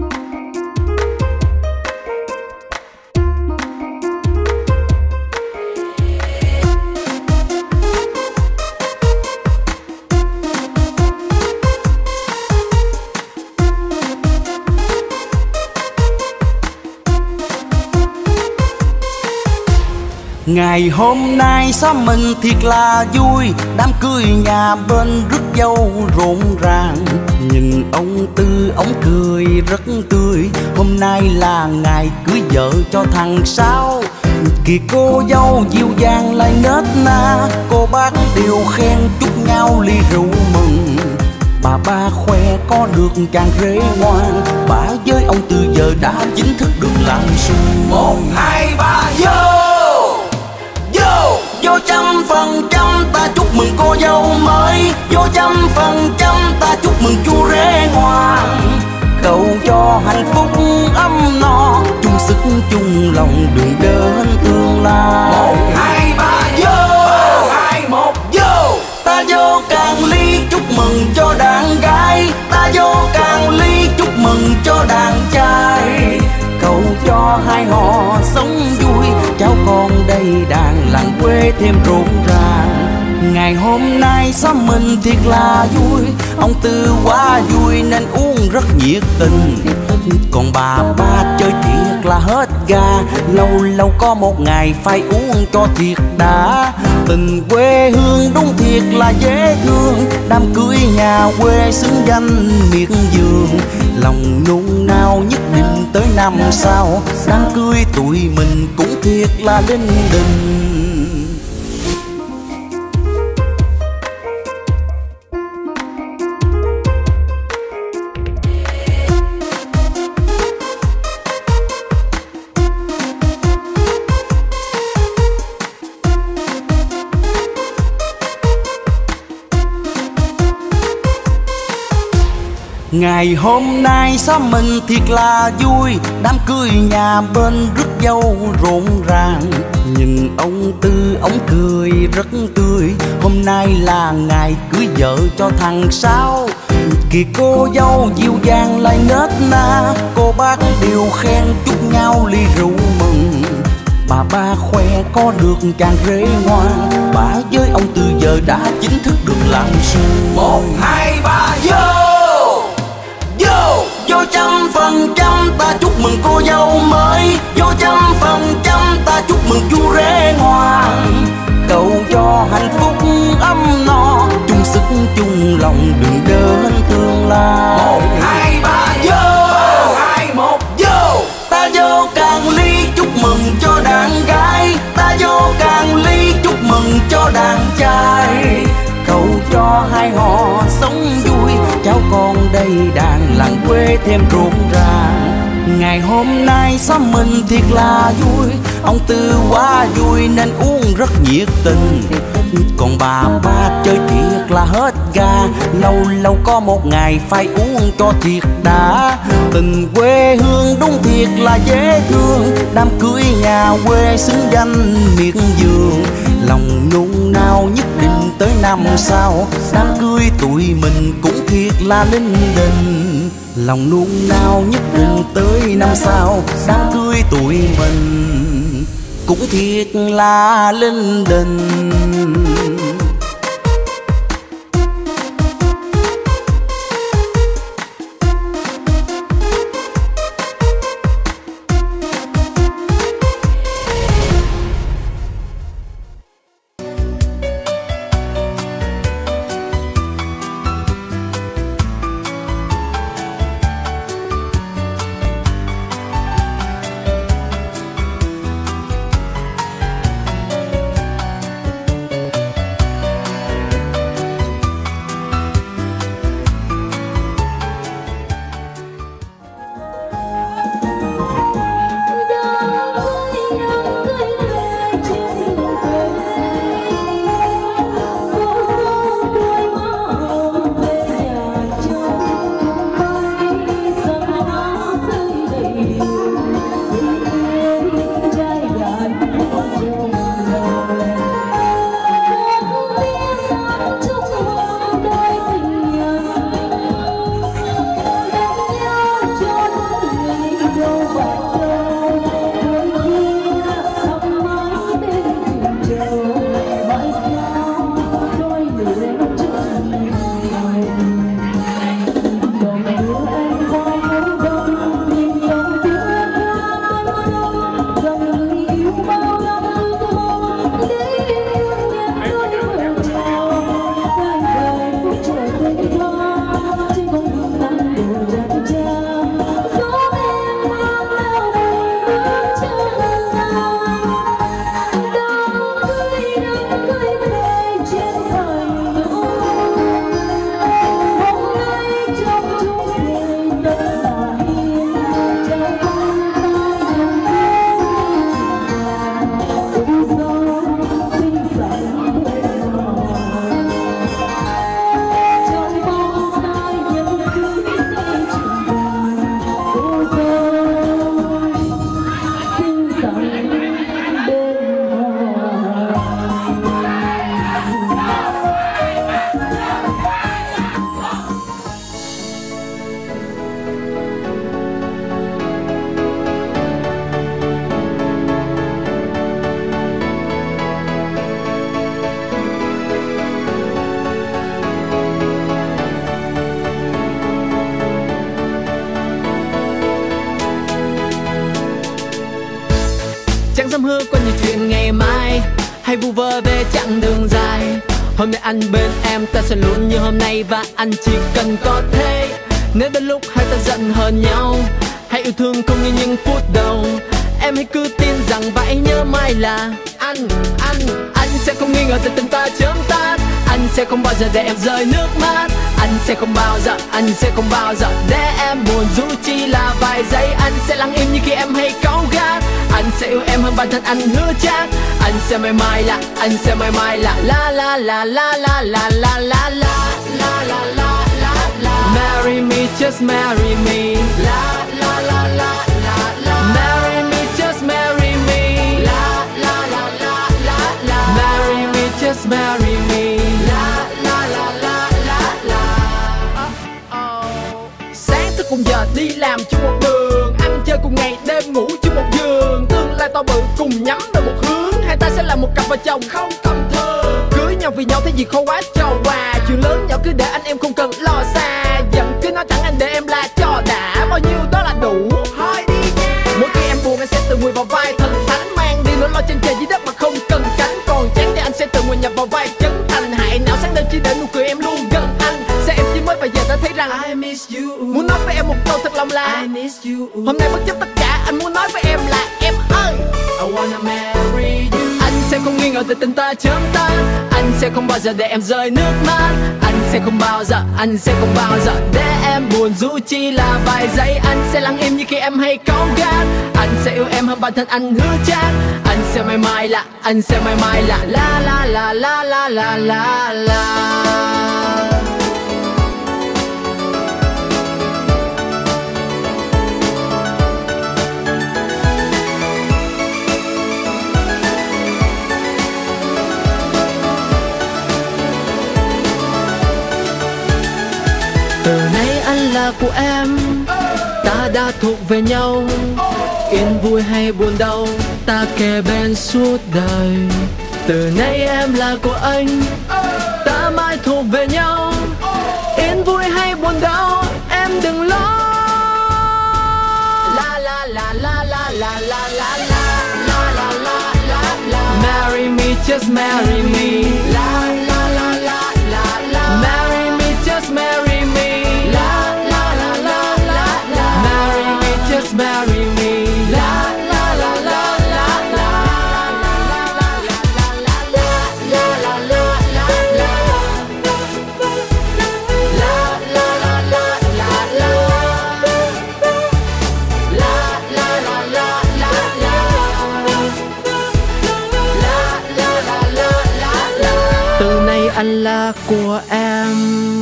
[SPEAKER 6] Ngày hôm nay xóm mình thiệt là vui, đám cưới nhà bên rước dâu rộn ràng. Nhìn ông Tư ông cười rất tươi, hôm nay là ngày cưới vợ cho thằng Sáu.
[SPEAKER 8] Kìa cô dâu dịu dàng lại nết na, cô bác đều khen chúc nhau ly rượu mừng. Bà ba khoe có được chàng rể ngoan, bà với ông từ giờ đã chính thức được làm xuân. Một hai ba vô vô vô trăm phần trăm ta chúc mừng cô dâu mới, vô trăm phần trăm ta chúc mừng chú rể ngoan. Cầu cho hạnh phúc ấm no, chung sức chung lòng đường đến tương lai. Một hai ba vô, ba hai một vô. Ta vô càng ly chúc mừng cho đàn gái, ta vô càng ly chúc mừng cho đàn trai. Cầu cho hai họ sống vui, cháu con đây đàn làng quê thêm rộn ràng. Ngày hôm nay xóm mình thiệt là vui, ông Tư quá vui nên uống rất nhiệt tình. Còn bà ba chơi thiệt là hết ga, lâu lâu có một ngày phải uống cho thiệt đã. Tình quê hương đúng thiệt là dễ thương, đám cưới nhà quê xứng danh miệt vườn. Lòng nôn nao nhất định tới năm sau, đám cưới tụi mình cũng thiệt là linh đình. Ngày hôm nay xóm mình thiệt là vui, đám cưới nhà bên rước dâu rộn ràng. Nhìn ông Tư ông cười rất tươi, hôm nay là ngày cưới vợ cho thằng Sáu. Kìa cô dâu dịu dàng lại nết na, cô bác đều khen chúc nhau ly rượu mừng. Bà ba khoe có được chàng rể ngoan, bà với ông Tư giờ đã chính thức được làm xuân. Một hai ba vô vô vô trăm phần trăm ta chúc mừng cô dâu mới, vô trăm phần trăm ta chúc mừng chú rể ngoan. Cầu cho hạnh phúc ấm no, chung sức chung lòng đường đến tương lai. Một hai ba vô, ba hai một vô. Ta vô càng ly chúc mừng cho đàn gái, ta vô càng ly chúc mừng cho đàn trai. Cầu cho hai họ sống vui, cháu con đây đàn làng quê thêm rộn ràng. Ngày hôm nay xóm mình thiệt là vui, ông Tư quá vui nên uống rất nhiệt tình. Còn bà ba chơi thiệt là hết ga, lâu lâu có một ngày phải uống cho thiệt đã. Tình quê hương đúng thiệt là dễ thương, đám cưới nhà quê xứng danh miệt vườn. Lòng nôn nao nhất định tới năm sau, đám cưới tụi mình cũng thiệt là linh đình. Lòng nôn nao nhất định tới năm sau, đám cưới tụi mình cũng thiệt là linh đình.
[SPEAKER 6] dám hứa qua nhiều chuyện ngày mai, hay vu vơ về chặng đường dài. Hôm nay anh bên em, ta sẽ luôn như hôm nay và anh chỉ cần có thế. Nếu đến lúc hai ta giận hờn nhau, hãy yêu thương không như những phút đầu. Em hãy cứ tin rằng và hãy nhớ mai là anh, anh, anh sẽ không nghi ngờ từ tình ta chớm tắt. Anh sẽ không bao giờ để em rơi nước mắt. Anh sẽ không bao giờ, anh sẽ không bao giờ để em buồn dù chỉ là vài giây. Anh sẽ lặng im như khi em hay cáu gắt. Anh sẽ yêu em hơn bản thân anh hứa chắc. Anh sẽ mãi mãi là, anh sẽ mãi mãi là la la la la la la la la la la la la la la. Marry me, just marry me. La la la la la la. Marry me, just marry me. La la la la la la. Marry me, just marry me. La la la la la la. Sáng thức cùng giờ đi làm chung một đường, ăn chơi cùng ngày đêm ngủ chung một giường. Tương lai to bự cùng nhắm về một hướng, hai ta sẽ là một cặp vợ chồng không tầm thường. Cưới nhau vì nhau thế gì khó quá trò quà, chuyện lớn nhỏ cứ để anh em không cần lo xa. Giận cứ nói thẳng anh để em la cho đã, bao nhiêu đó là đủ. Thôi đi nha. Mỗi khi em buồn anh sẽ tự nguyện vào vai thần thánh, mang đi nỗi lo trên trời dưới đất mà không cần cánh. Còn chán thì anh sẽ tự nguyện nhập vào vai chân thành. Hại não sáng đêm chỉ để nụ cười em luôn gần anh. Sẽ em chỉ mới và giờ ta thấy rằng I miss you. Muốn nói với em một câu thật lòng là I miss you. Hôm nay bất chấp tất cả anh muốn nói với em là em ơi, I wanna marry you. Anh sẽ không nghi ngờ từ tình ta chớm tắt. Anh sẽ không bao giờ để em rơi nước mắt. Anh sẽ không bao giờ, anh sẽ không bao giờ để em buồn dù chỉ là vài giây. Anh sẽ lặng im như khi em hay cáu gắt. Anh sẽ yêu em hơn bản thân anh hứa chắc. Anh sẽ mãi mãi là, anh sẽ mãi mãi là la la la la la la la la. Từ nay anh là của em, ta đã thuộc về nhau. Yên vui hay buồn đau, ta kề bên suốt đời. Từ nay em là của anh, ta mãi thuộc về nhau. Yên vui hay buồn đau, em đừng lo. La la la la la la la la la la la la la. Marry me, just marry me. La la la la la la. Marry me, just marry me. Just marry me. La la la la la la la la la la la la la la. La la la la la la. La la la la la la. La la la la la la. Từ nay anh là của em.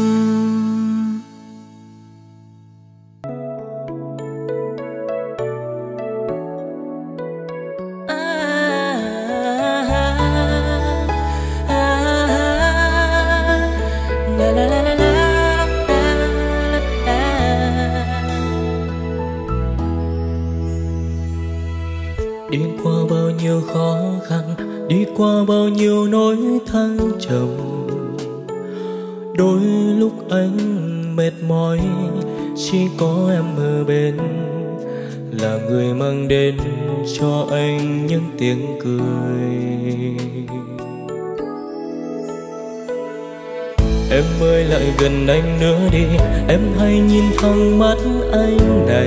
[SPEAKER 9] Đi qua bao nhiêu khó khăn, đi qua bao nhiêu nỗi thăng trầm. Đôi lúc anh mệt mỏi, chỉ có em ở bên, là người mang đến cho anh những tiếng cười. Em ơi lại gần anh nữa đi, em hãy nhìn thẳng mắt anh này.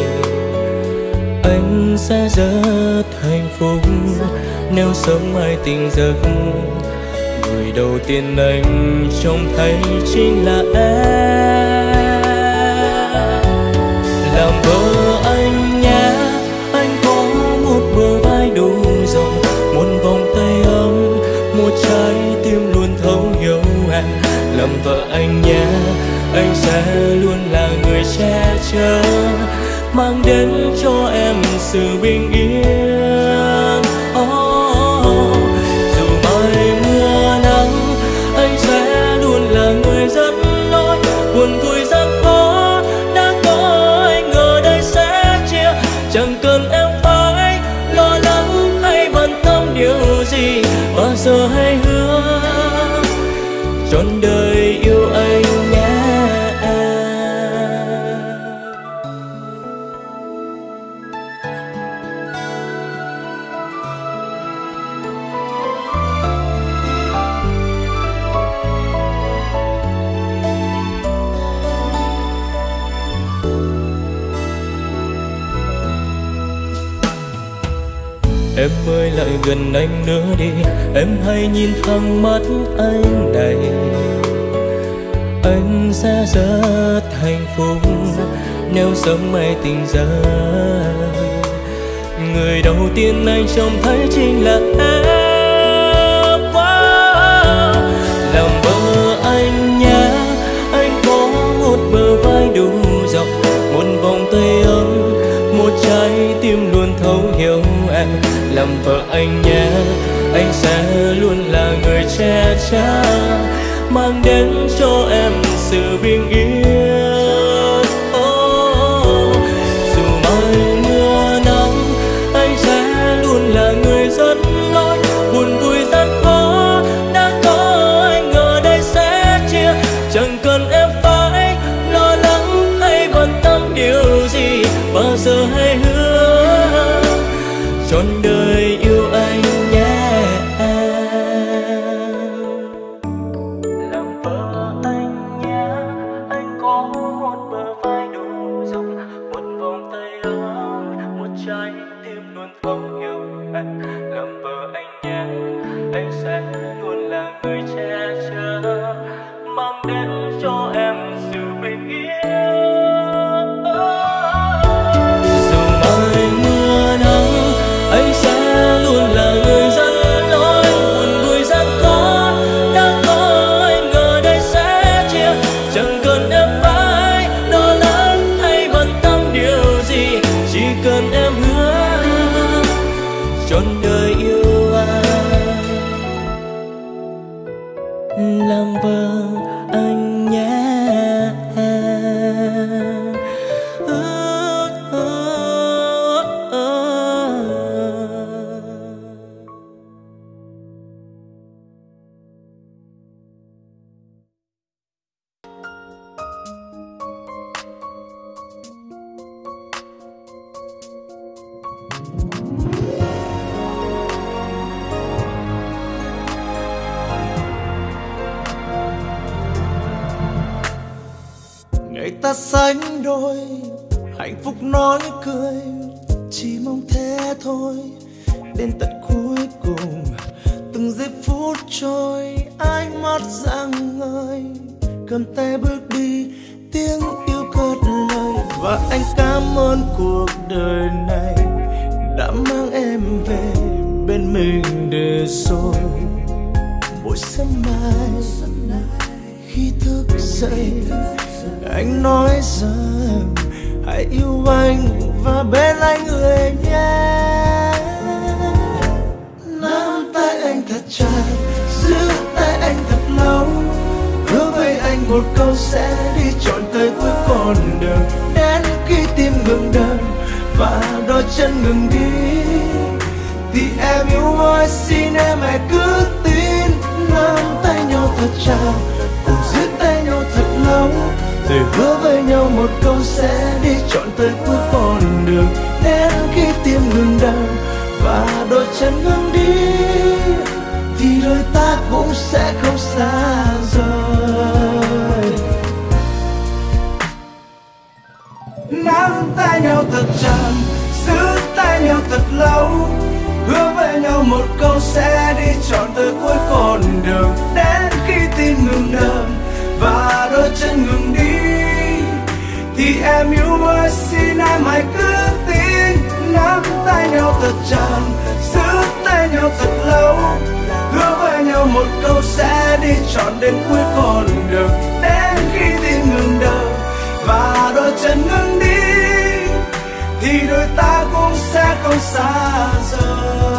[SPEAKER 9] Anh sẽ rất hạnh phúc nếu sớm mai tỉnh giấc. Người đầu tiên anh trông thấy chính là em. Làm vợ anh nhé, anh có một bờ vai đủ rộng, một vòng tay ấm, một trái tim luôn thấu hiểu em. Làm vợ anh nhé, anh sẽ luôn là người che chở, mang đến cho em sự bình yên. Oh, dù mai mưa nắng, anh sẽ luôn là người dẫn lối. Buồn vui gian khó đã có anh ở đây sẽ chia. Chẳng cần em phải lo lắng hay bận tâm điều gì, bao giờ hãy hứa trọn đời yêu anh nhé. em ơi lại gần anh nữa đi. Em hãy nhìn thẳng mắt anh này, anh sẽ rất hạnh phúc nếu sớm mai tỉnh giấc. Người đầu tiên anh trông thấy chính là em. Wow. Làm vợ anh nhé, anh có một bờ vai đủ rộng, một vòng tay ấm, một trái tim luôn thấu hiểu em. Làm vợ anh nhé, anh sẽ luôn là người che chở, mang đến cho em sự bình yên. Oh, dù mai mưa nắng, anh sẽ luôn là người dẫn lối. Buồn vui gian khó đã có anh ở đây sẽ chia, chẳng cần em phải lo lắng hay bận tâm điều gì. Bao giờ hãy hứa trọn đời yêu anh nhé. Làm vợ anh nhé, anh có một bờ vai đủ rộng, một vòng tay ấm, một trái tim luôn thấu hiểu em. Làm vợ anh nhé, anh sẽ luôn là người che chở, mang đến cho em sự bình yên. Dù mai mưa nắng, anh sẽ luôn là người dẫn lối. Buồn vui gian khó đã có anh ở đây sẽ chia, chẳng cần em phải lo lắng hay bận tâm điều gì. Chỉ cần em hứa trọn đời yêu anh. Làm vợ anh nhé.
[SPEAKER 1] Ngày ta sánh đôi, hạnh phúc nói cười, chỉ mong thế thôi. Đến tận cuối cùng, từng giây phút trôi, ánh mắt rạng ngời, cầm tay bước đi, tiếng yêu cất lời. Và anh cảm ơn cuộc đời này đã mang em về bên mình để rồi. Mỗi sớm mai khi thức dậy, anh nói rằng hãy yêu anh và bên anh người nhé. Nắm tay anh thật chặt, giữ tay anh thật lâu, hứa với anh một câu sẽ đi trọn tới cuối con đường. Đến khi tim ngừng đập và đôi chân ngừng đi, thì em yêu ơi xin em hãy cứ tin. Nắm tay nhau thật chặt, cùng giữ tay nhau thật lâu, rồi hứa với nhau một câu sẽ đi trọn tới cuối con đường. Đến khi tim ngừng đập và đôi chân ngừng đi, thì đôi ta cũng sẽ không xa rời. Nắm tay nhau thật chặt, giữ tay nhau thật lâu, hứa với nhau một câu sẽ đi trọn tới cuối con đường. Đến khi tim ngừng đập và đôi chân ngừng đi, thì em yêu ơi xin em hãy cứ tin. Nắm tay nhau thật chặt, giữ tay nhau thật lâu, hứa với nhau một câu sẽ đi trọn đến cuối con đường. Đến khi tim ngừng đập và đôi chân ngừng đi, thì đôi ta cũng sẽ không xa rời.